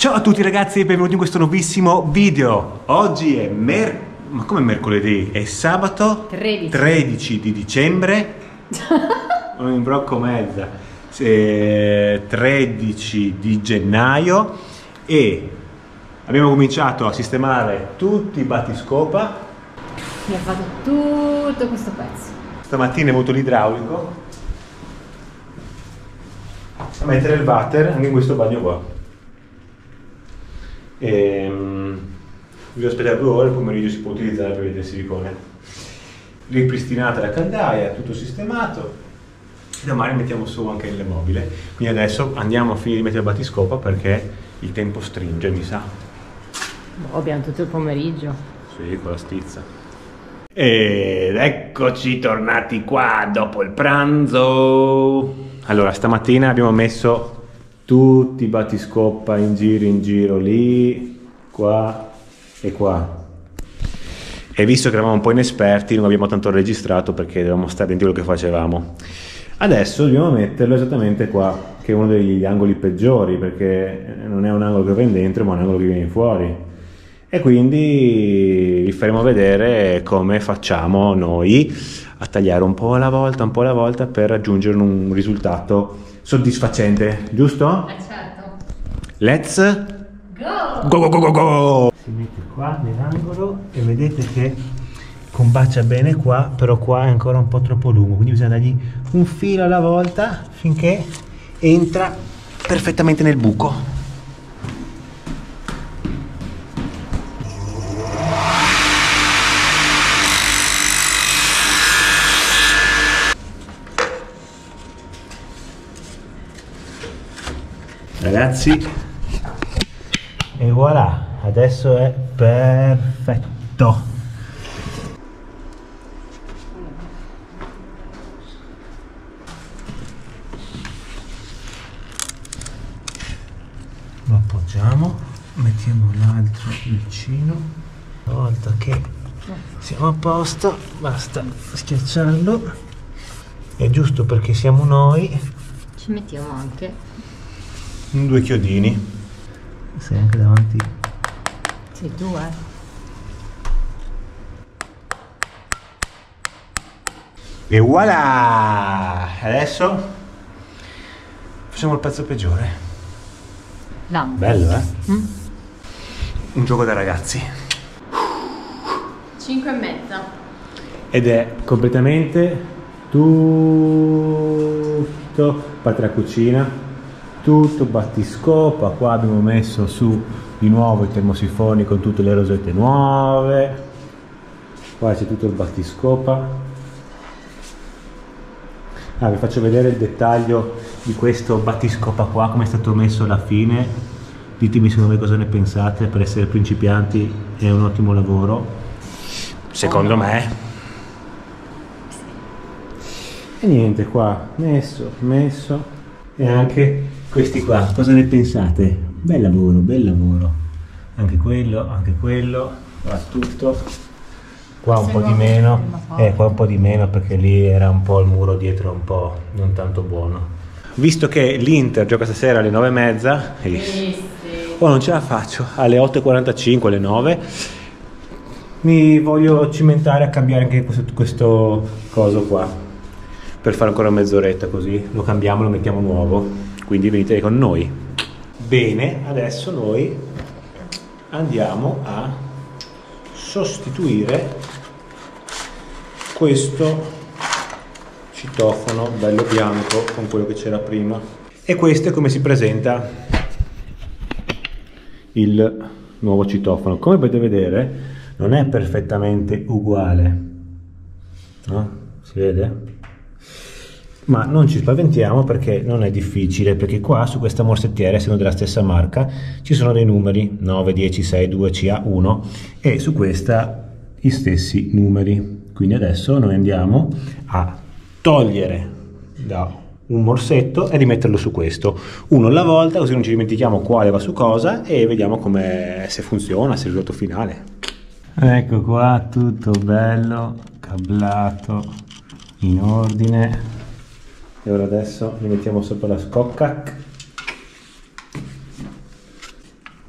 Ciao a tutti ragazzi e benvenuti in questo nuovissimo video. Oggi è ma come mercoledì? È sabato 13 di dicembre. Non imbrocco mezza. 13 di gennaio e abbiamo cominciato a sistemare tutti i battiscopa. Mi ha fatto tutto questo pezzo. Stamattina è venuto l'idraulico a mettere il water anche in questo bagno qua. Bisogna aspettare 2 ore, il pomeriggio si può utilizzare per vedere il silicone. Ripristinata la caldaia, tutto sistemato. Domani mettiamo su anche il mobile. Quindi adesso andiamo a finire di mettere il battiscopa perché il tempo stringe, mi sa. Abbiamo tutto il pomeriggio. Sì, con la stizza. Ed eccoci tornati qua dopo il pranzo. Allora, stamattina abbiamo messo tutti i battiscopa in giro lì, qua e qua. E visto che eravamo un po' inesperti non abbiamo tanto registrato perché dovevamo stare dentro quello che facevamo. Adesso dobbiamo metterlo esattamente qua, che è uno degli angoli peggiori, perché non è un angolo che viene dentro ma un angolo che viene fuori. E quindi vi faremo vedere come facciamo noi a tagliare un po' alla volta per raggiungere un risultato soddisfacente, giusto? Certo. Let's go! Si mette qua nell'angolo e vedete che combacia bene qua, però qua è ancora un po' troppo lungo, quindi bisogna dargli un filo alla volta finché entra perfettamente nel buco. Ragazzi, e voilà, adesso è perfetto. Lo appoggiamo, mettiamo l'altro vicino. Una volta che siamo a posto basta schiacciarlo. È giusto perché siamo noi. Ci mettiamo anche 2 chiodini. Sei anche davanti. sei tu, E voilà! Adesso facciamo il pezzo peggiore. Bello, Un gioco da ragazzi. 5,5. Ed è completamente tutto parte la cucina, tutto battiscopa. Qua abbiamo messo su di nuovo i termosifoni con tutte le rosette nuove. Qua c'è tutto il battiscopa. Vi faccio vedere il dettaglio di questo battiscopa qua, come è stato messo alla fine. Ditemi secondo me cosa ne pensate. Per essere principianti è un ottimo lavoro, secondo me. E niente, qua messo e anche questi qua, cosa ne pensate? Bel lavoro. Anche quello, va tutto. Qua un po' di meno, qua un po' di meno perché lì era un po' il muro dietro un po' non tanto buono. Visto che l'Inter gioca stasera alle 9:30, non ce la faccio, alle 8:45, alle 9, mi voglio cimentare a cambiare anche questo coso qua, per fare ancora mezz'oretta, così lo cambiamo, lo mettiamo nuovo, quindi venite con noi. Bene, adesso noi andiamo a sostituire questo citofono bello bianco con quello che c'era prima. E questo è come si presenta il nuovo citofono. Come potete vedere non è perfettamente uguale, no? Si vede? Ma non ci spaventiamo perché non è difficile, perché qua su questa morsettiera, essendo della stessa marca, ci sono dei numeri 9, 10, 6, 2, CA, 1 e su questa gli stessi numeri. Quindi adesso noi andiamo a togliere da un morsetto e rimetterlo su questo, uno alla volta, così non ci dimentichiamo quale va su cosa e vediamo come, se funziona, se è il risultato finale. Ecco qua, tutto bello, cablato, in ordine. E ora adesso li mettiamo sopra la scocca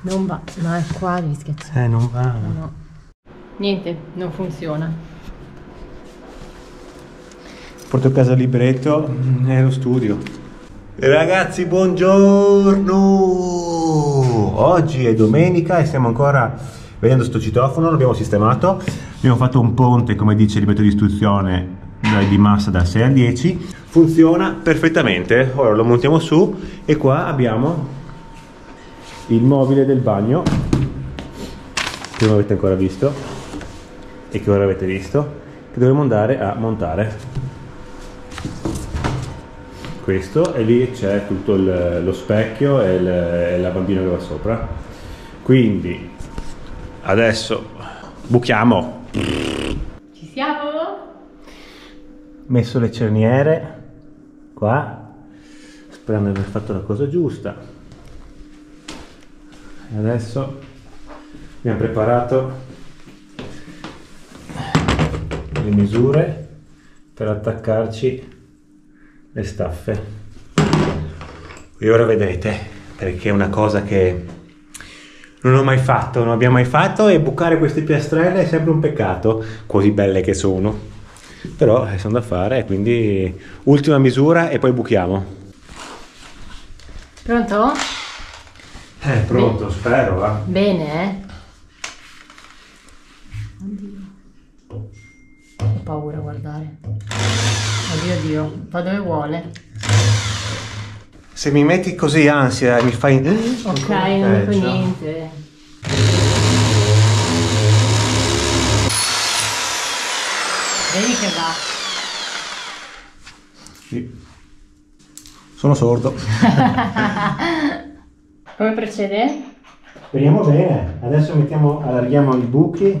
Non va, no, è qua, devi schiacciare. Non va. No. Niente, non funziona. Porto a casa il libretto e lo studio. Ragazzi, buongiorno! Oggi è domenica e stiamo ancora vedendo sto citofono, l'abbiamo sistemato. Abbiamo fatto un ponte, come dice il libretto di istruzione, di massa da 6 a 10. Funziona perfettamente. Ora lo montiamo su e qua abbiamo il mobile del bagno che non avete ancora visto e che ora avete visto, che dovremo andare a montare. Questo, e lì c'è tutto lo specchio e il lavandino che va sopra. Quindi adesso buchiamo. Ci siamo? Messo le cerniere qua, sperando di aver fatto la cosa giusta. E adesso abbiamo preparato le misure per attaccarci le staffe. E ora vedrete, perché è una cosa che non ho mai fatto, non abbiamo mai fatto, e bucare queste piastrelle è sempre un peccato, così belle che sono. Però sono da fare, quindi ultima misura e poi buchiamo. Pronto? Pronto, spero, va. Bene, Oddio. Ho paura a guardare. Oddio, va dove vuole. Se mi metti così ansia e mi fai... Ok, non dico niente. Vedi che va. Sì. Sono sordo. Come procede? Speriamo bene. Adesso allarghiamo i buchi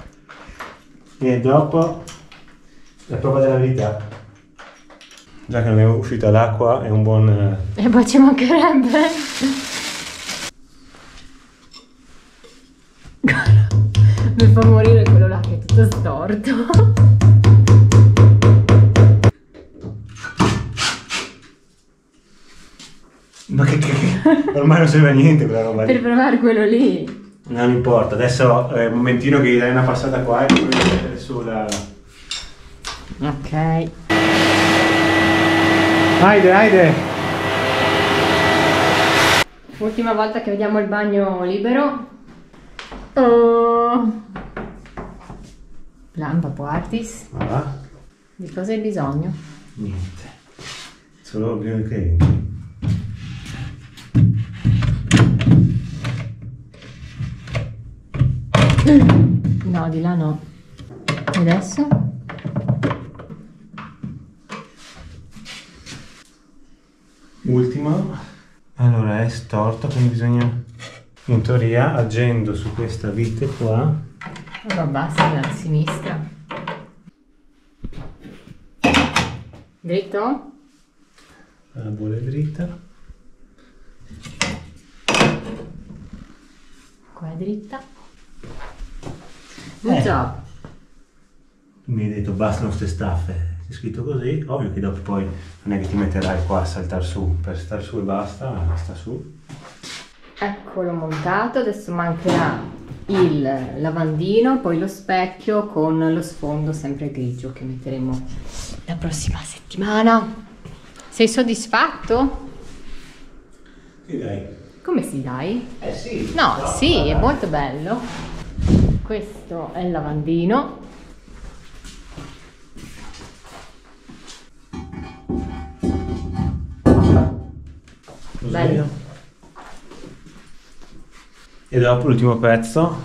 e dopo la prova della verità. Già che non è uscita l'acqua è un buon... E poi ci mancherebbe. Mi fa morire quello là che è tutto storto. Ma che ormai non serve a niente quella roba lì. Per provare quello lì. Non importa, adesso è un momentino che gli dai una passata qua e poi mettere su la... Ok. Haide! Ultima volta che vediamo il bagno libero. Oh. Lampa Artis. Va? Di cosa hai bisogno? Niente. Solo bisogno che entri. No, di là no. E adesso? Ultimo. Allora è storto, quindi bisogna, in teoria, agendo su questa vite qua. Allora basta, a sinistra. Dritto? La bolla è dritta. Qua è dritta. Good job. Mi hai detto bastano ste staffe. C'è scritto così, ovvio che dopo poi non è che ti metterai qua a saltare su, per star su e basta, sta su. Eccolo montato, adesso mancherà il lavandino, poi lo specchio con lo sfondo sempre grigio che metteremo la prossima settimana. Sei soddisfatto? Sì, dai. Come si dai? Sì. No, sì, è molto bello. Questo è il lavandino. Bello. E dopo l'ultimo pezzo.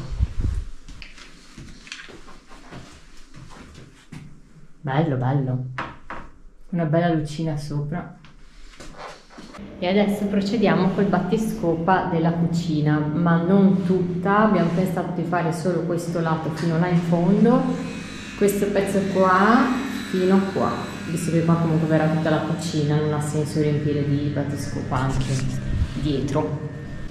Bello, bello. Una bella lucina sopra. E adesso procediamo col battiscopa della cucina, ma non tutta. Abbiamo pensato di fare solo questo lato fino là in fondo, questo pezzo qua fino a qua, visto che qua comunque verrà tutta la cucina, non ha senso riempire di battiscopa anche dietro.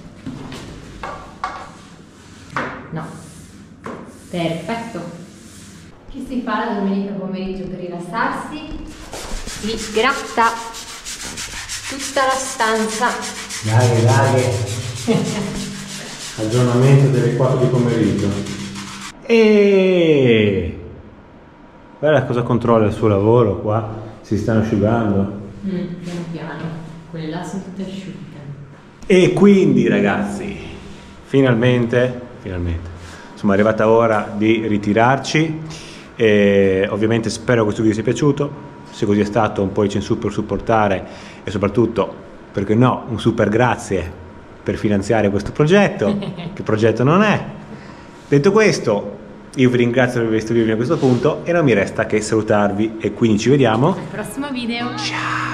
No, perfetto. Che si fa la domenica pomeriggio per rilassarsi? Si gratta tutta la stanza. Dai. aggiornamento delle 4 di pomeriggio. E guarda cosa controlla il suo lavoro qua, si stanno asciugando. Piano piano, quelle là sono tutte asciutte. E quindi ragazzi, finalmente, insomma è arrivata ora di ritirarci. E ovviamente spero che questo video sia piaciuto. Se così è stato, un pollice in su per supportare e soprattutto, perché no, un super grazie per finanziare questo progetto. Che progetto non è? Detto questo, io vi ringrazio per aver visto il video fino a questo punto e non mi resta che salutarvi e quindi ci vediamo Al prossimo video. ciao.